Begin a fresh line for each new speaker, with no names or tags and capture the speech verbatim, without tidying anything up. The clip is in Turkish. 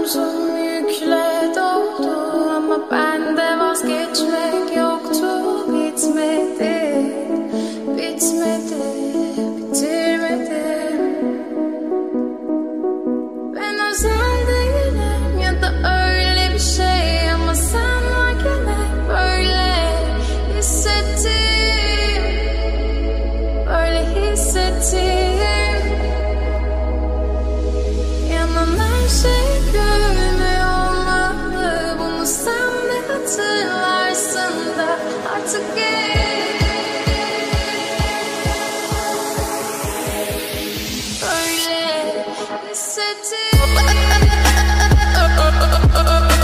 omzum yükle doldu ama bende vazgeçmek yoktu. Bitmedi, bitmedi, bitirmedim. Ben özel değilim ya da öyle bir şey, ama sen varken hep böyle hissettim, böyle hissettim. Yanan her şey görünmüyor olmalı, bunu sen de hatırlarsın da artık gel. Böyle hissettim.